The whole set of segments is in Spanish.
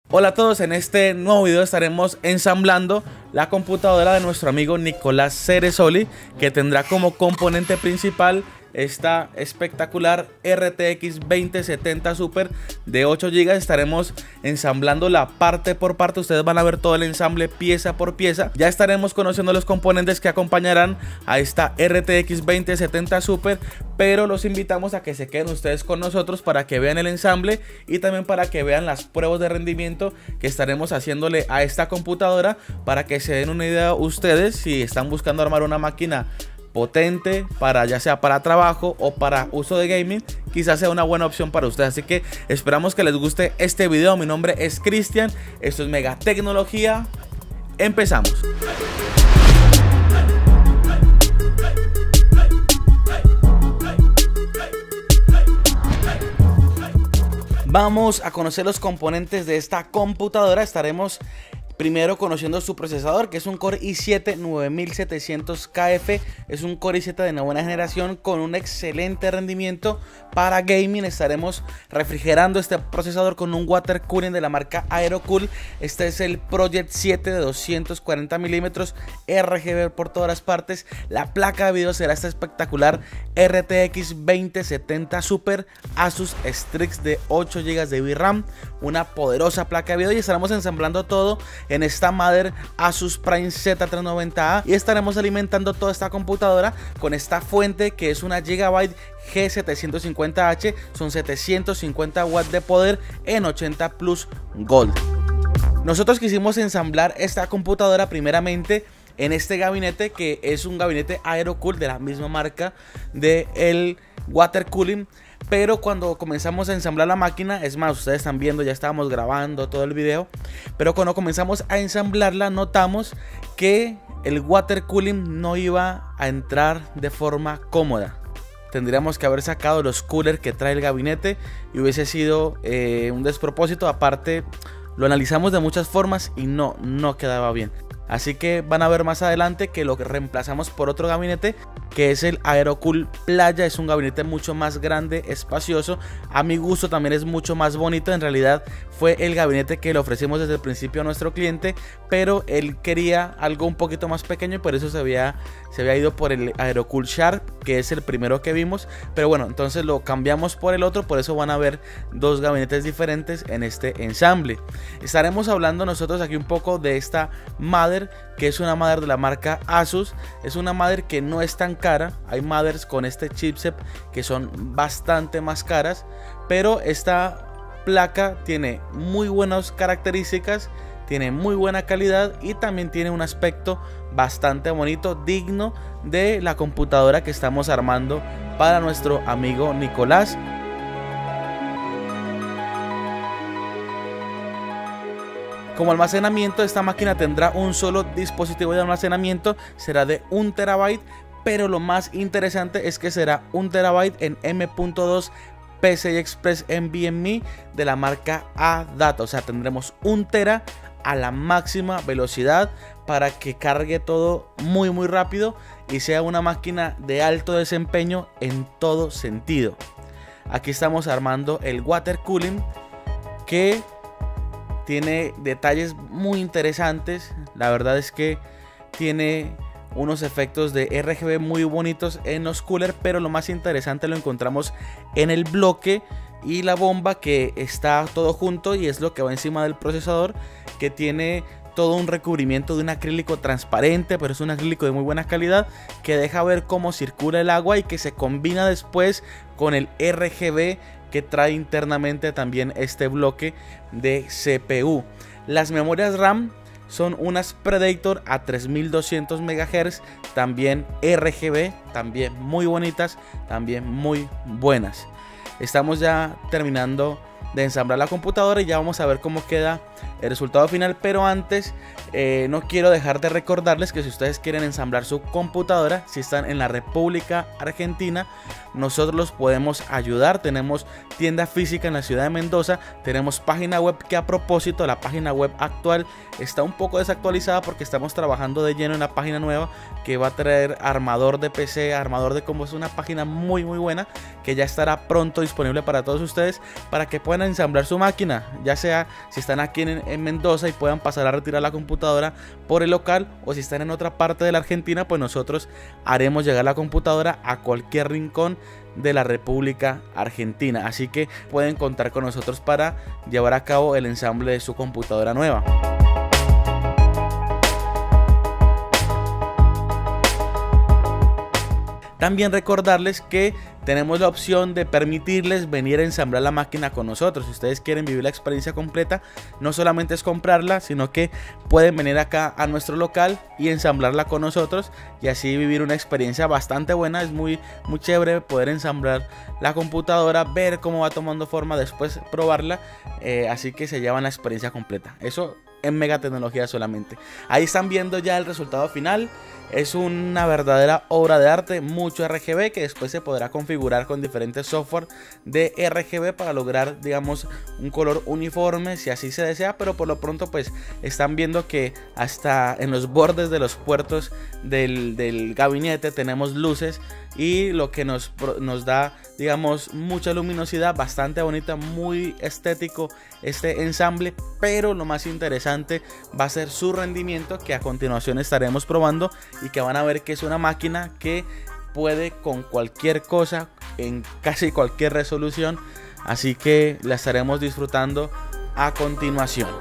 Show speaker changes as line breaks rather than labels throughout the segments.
Hola a todos, en este nuevo video estaremos ensamblando la computadora de nuestro amigo Nicolás Ceresoli, que tendrá como componente principal esta espectacular RTX 2070 Super de 8 GB. Estaremos ensamblándola parte por parte, ustedes van a ver todo el ensamble pieza por pieza. Ya estaremos conociendo los componentes que acompañarán a esta RTX 2070 Super, pero los invitamos a que se queden ustedes con nosotros para que vean el ensamble y también para que vean las pruebas de rendimiento que estaremos haciéndole a esta computadora, para que se den una idea ustedes si están buscando armar una máquina potente para ya sea para trabajo o para uso de gaming. Quizás sea una buena opción para ustedes, así que esperamos que les guste este video. Mi nombre es Cristian, esto es Mega Tecnología. Empezamos. Vamos a conocer los componentes de esta computadora. Estaremos primero conociendo su procesador, que es un Core i7 9700KF. Es un Core i7 de novena generación con un excelente rendimiento para gaming. Estaremos refrigerando este procesador con un water cooling de la marca Aerocool. Este es el Project 7 de 240 milímetros, RGB por todas las partes. La placa de video será esta espectacular RTX 2070 Super Asus Strix de 8 GB de VRAM, una poderosa placa de video, y estaremos ensamblando todo en esta Mother Asus Prime Z390A, y estaremos alimentando toda esta computadora con esta fuente que es una Gigabyte G750H. Son 750 watts de poder en 80 Plus Gold. Nosotros quisimos ensamblar esta computadora primeramente en este gabinete, que es un gabinete Aerocool de la misma marca de el water cooling. Pero cuando comenzamos a ensamblar la máquina, es más, ustedes están viendo, ya estábamos grabando todo el video, pero cuando comenzamos a ensamblarla notamos que el water cooling no iba a entrar de forma cómoda. Tendríamos que haber sacado los coolers que trae el gabinete y hubiese sido un despropósito. Aparte, lo analizamos de muchas formas y no quedaba bien. Así que van a ver más adelante que lo reemplazamos por otro gabinete, que es el Aerocool Playa. Es un gabinete mucho más grande, espacioso. A mi gusto también es mucho más bonito. En realidad fue el gabinete que le ofrecimos desde el principio a nuestro cliente, pero él quería algo un poquito más pequeño y por eso se había ido por el Aerocool Sharp, que es el primero que vimos. Pero bueno, entonces lo cambiamos por el otro, por eso van a ver dos gabinetes diferentes en este ensamble. Estaremos hablando nosotros aquí un poco de esta Mother, que es una Mother de la marca Asus. Es una Mother que no es tan cara. Hay Mothers con este chipset que son bastante más caras, pero esta placa tiene muy buenas características, tiene muy buena calidad y también tiene un aspecto bastante bonito, digno de la computadora que estamos armando para nuestro amigo Nicolás. Como almacenamiento, esta máquina tendrá un solo dispositivo de almacenamiento, será de 1 TB, pero lo más interesante es que será 1 TB en M.2 PCI Express NVMe de la marca ADATA. O sea, tendremos 1 TB a la máxima velocidad para que cargue todo muy rápido y sea una máquina de alto desempeño en todo sentido. Aquí estamos armando el water cooling, que tiene detalles muy interesantes. La verdad es que tiene unos efectos de RGB muy bonitos en los coolers, pero lo más interesante lo encontramos en el bloque y la bomba, que está todo junto y es lo que va encima del procesador, que tiene todo un recubrimiento de un acrílico transparente, pero es un acrílico de muy buena calidad que deja ver cómo circula el agua y que se combina después con el RGB que trae internamente también este bloque de CPU. Las memorias RAM son unas Predator a 3200 MHz, también RGB, también muy bonitas, también muy buenas. Estamos ya terminando de ensamblar la computadora y ya vamos a ver cómo queda el resultado final, pero antes no quiero dejar de recordarles que si ustedes quieren ensamblar su computadora, si están en la República Argentina, nosotros los podemos ayudar. Tenemos tienda física en la ciudad de Mendoza, tenemos página web, que a propósito la página web actual está un poco desactualizada porque estamos trabajando de lleno en la página nueva que va a traer armador de PC, armador de combos. Es una página muy buena que ya estará pronto disponible para todos ustedes, para que puedan puedan ensamblar su máquina, ya sea si están aquí en Mendoza y puedan pasar a retirar la computadora por el local, o si están en otra parte de la Argentina, pues nosotros haremos llegar la computadora a cualquier rincón de la República Argentina. Así que pueden contar con nosotros para llevar a cabo el ensamble de su computadora nueva. También recordarles que tenemos la opción de permitirles venir a ensamblar la máquina con nosotros. Si ustedes quieren vivir la experiencia completa, no solamente es comprarla, sino que pueden venir acá a nuestro local y ensamblarla con nosotros y así vivir una experiencia bastante buena. Es muy chévere poder ensamblar la computadora, ver cómo va tomando forma, después probarla, así que se llevan la experiencia completa. Eso en Mega Tecnología solamente. Ahí están viendo ya el resultado final. Es una verdadera obra de arte, mucho RGB que después se podrá configurar con diferentes software de RGB para lograr, digamos, un color uniforme si así se desea, pero por lo pronto pues están viendo que hasta en los bordes de los puertos del gabinete tenemos luces, y lo que nos da, digamos, mucha luminosidad, bastante bonita, muy estético este ensamble. Pero lo más interesante va a ser su rendimiento, que a continuación estaremos probando y que van a ver que es una máquina que puede con cualquier cosa en casi cualquier resolución, así que la estaremos disfrutando a continuación.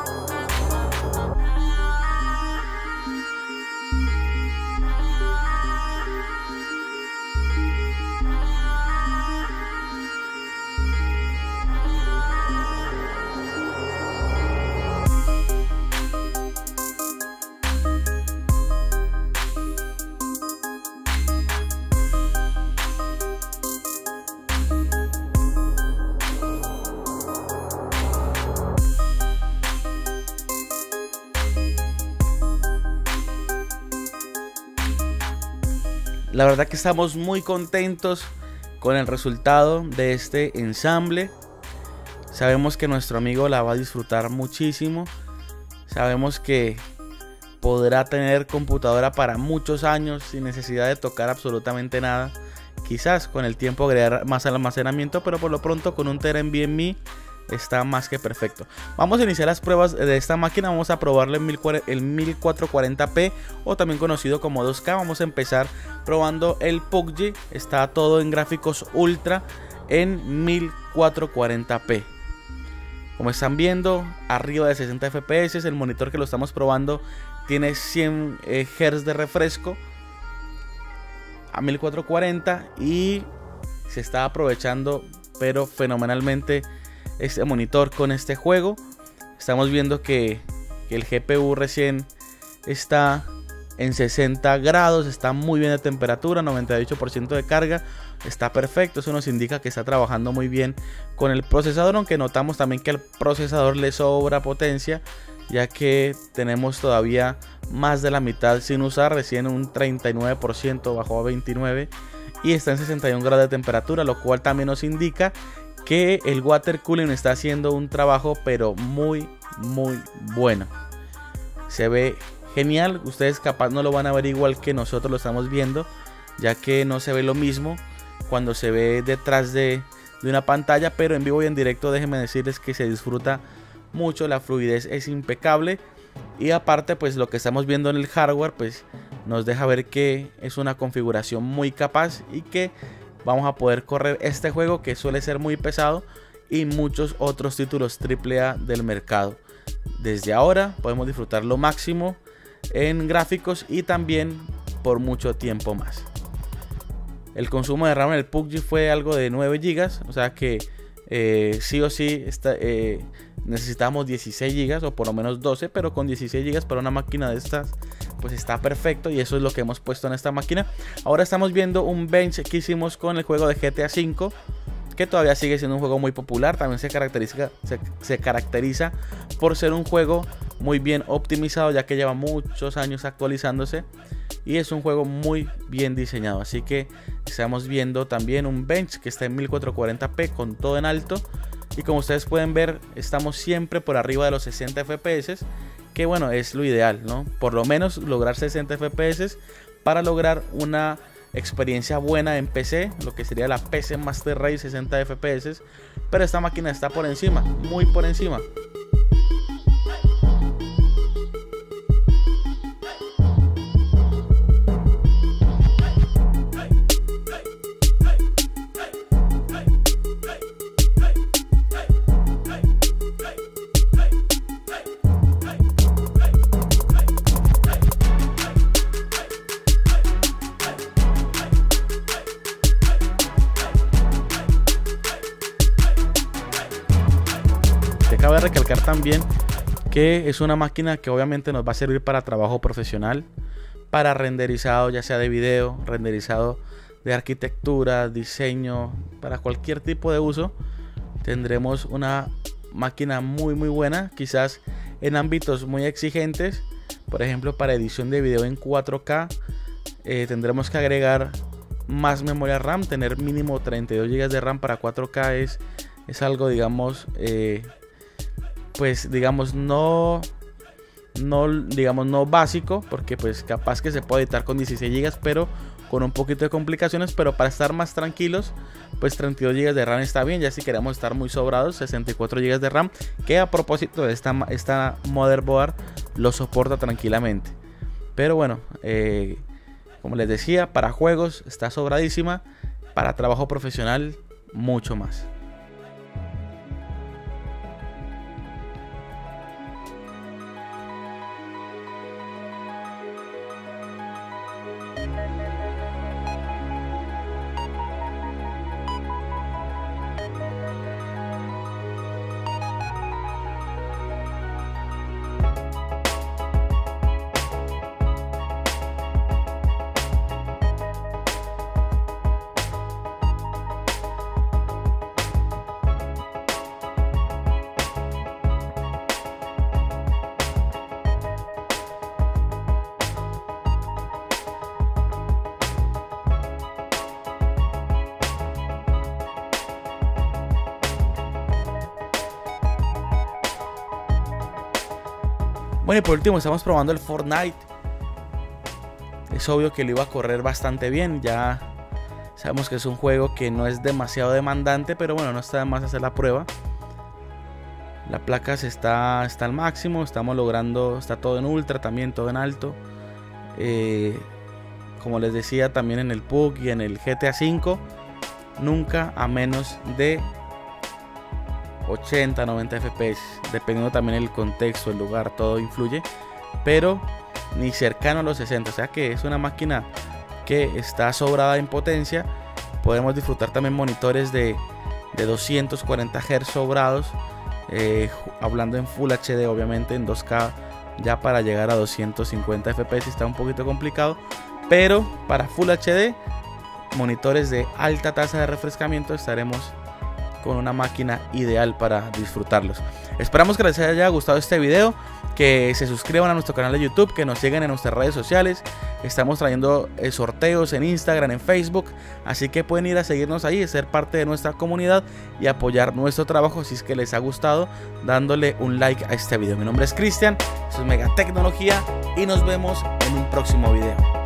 La verdad que estamos muy contentos con el resultado de este ensamble. Sabemos que nuestro amigo la va a disfrutar muchísimo. Sabemos que podrá tener computadora para muchos años sin necesidad de tocar absolutamente nada. Quizás con el tiempo agregar más almacenamiento, pero por lo pronto con un Tera NVMe está más que perfecto. Vamos a iniciar las pruebas de esta máquina. Vamos a probarle el 1440p o también conocido como 2K. Vamos a empezar probando el PUBG. Está todo en gráficos ultra en 1440p. Como están viendo, arriba de 60 FPS. El monitor que lo estamos probando tiene 100 Hz de refresco a 1440 y se está aprovechando pero fenomenalmente este monitor con este juego. Estamos viendo que el GPU recién está en 60 grados, está muy bien de temperatura, 98% de carga, está perfecto. Eso nos indica que está trabajando muy bien con el procesador, aunque notamos también que al procesador le sobra potencia, ya que tenemos todavía más de la mitad sin usar, recién un 39%, bajó a 29% y está en 61 grados de temperatura, lo cual también nos indica que el water cooling está haciendo un trabajo pero muy bueno. Se ve genial. Ustedes capaz no lo van a ver igual que nosotros lo estamos viendo, ya que no se ve lo mismo cuando se ve detrás de una pantalla, pero en vivo y en directo déjenme decirles que se disfruta mucho. La fluidez es impecable y aparte pues lo que estamos viendo en el hardware pues nos deja ver que es una configuración muy capaz y que vamos a poder correr este juego que suele ser muy pesado y muchos otros títulos AAA del mercado. Desde ahora podemos disfrutar lo máximo en gráficos y también por mucho tiempo más. El consumo de RAM en el PUBG fue algo de 9 GB, o sea que sí o sí necesitamos 16 GB o por lo menos 12, pero con 16 GB para una máquina de estas pues está perfecto, y eso es lo que hemos puesto en esta máquina. Ahora estamos viendo un bench que hicimos con el juego de GTA V, que todavía sigue siendo un juego muy popular. También se caracteriza por ser un juego muy bien optimizado, ya que lleva muchos años actualizándose y es un juego muy bien diseñado. Así que estamos viendo también un bench que está en 1440p con todo en alto, y como ustedes pueden ver estamos siempre por arriba de los 60 FPS, que bueno, es lo ideal, ¿no? Por lo menos lograr 60 FPS para lograr una experiencia buena en PC, lo que sería la PC Master Race 60 FPS, pero esta máquina está por encima, muy por encima. Cabe recalcar también que es una máquina que obviamente nos va a servir para trabajo profesional, para renderizado ya sea de video, renderizado de arquitectura, diseño, para cualquier tipo de uso. Tendremos una máquina muy buena, quizás en ámbitos muy exigentes, por ejemplo para edición de video en 4K, tendremos que agregar más memoria RAM, tener mínimo 32 GB de RAM para 4K es algo, digamos, pues digamos no básico, porque pues capaz que se puede editar con 16 GB, pero con un poquito de complicaciones. Pero para estar más tranquilos, pues 32 GB de RAM está bien. Ya si queremos estar muy sobrados, 64 GB de RAM, que a propósito de esta motherboard lo soporta tranquilamente. Pero bueno, como les decía, para juegos está sobradísima, para trabajo profesional mucho más. Bueno, y por último estamos probando el Fortnite. Es obvio que lo iba a correr bastante bien. Ya sabemos que es un juego que no es demasiado demandante, pero bueno, no está de más hacer la prueba. La placa está al máximo. Estamos logrando, está todo en ultra, también todo en alto. Como les decía, también en el PUBG y en el GTA V, nunca a menos de 80, 90 FPS, dependiendo también el contexto, el lugar, todo influye, pero ni cercano a los 60, o sea que es una máquina que está sobrada en potencia. Podemos disfrutar también monitores de 240 Hz sobrados, hablando en Full HD, obviamente en 2K ya para llegar a 250 FPS está un poquito complicado, pero para Full HD, monitores de alta tasa de refrescamiento, estaremos con una máquina ideal para disfrutarlos. Esperamos que les haya gustado este video, que se suscriban a nuestro canal de YouTube, que nos sigan en nuestras redes sociales. Estamos trayendo sorteos en Instagram, en Facebook, así que pueden ir a seguirnos ahí, ser parte de nuestra comunidad y apoyar nuestro trabajo si es que les ha gustado, dándole un like a este video. Mi nombre es Cristian, esto es Mega Tecnología y nos vemos en un próximo video.